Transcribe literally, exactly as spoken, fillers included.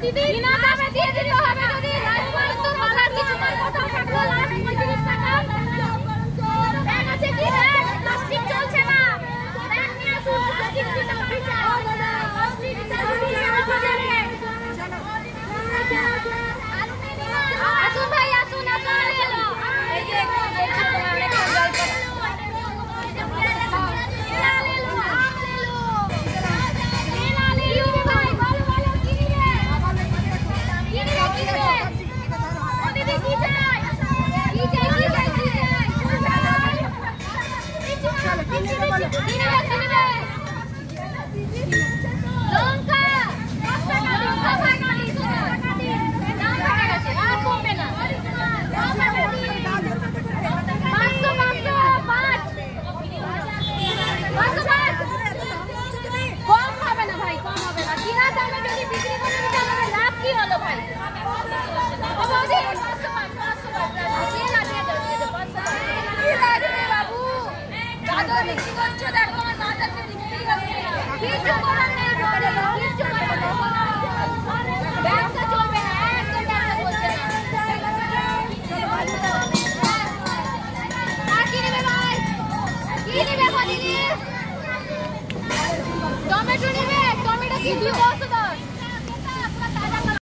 দিদি বিনা দামে দিয়ে দিতে হবে যদি রাজমাল তো মাথার কিছু মাল কথা থাকলো লাস্ট পঁয়ত্রিশ টাকা ব্যাগ আছে কি ব্যাগ প্লাস্টিক চলছে না ব্যাগ নিয়ে আসুন প্লাস্টিক দিতে পারি না প্লাস্টিক দিতে বাজারে আসুন ভাই আসুন আপনারা এলো এই যে দেখছো তোমরা অনেক জল করে টমেটো নিবে টমেটো কি দুই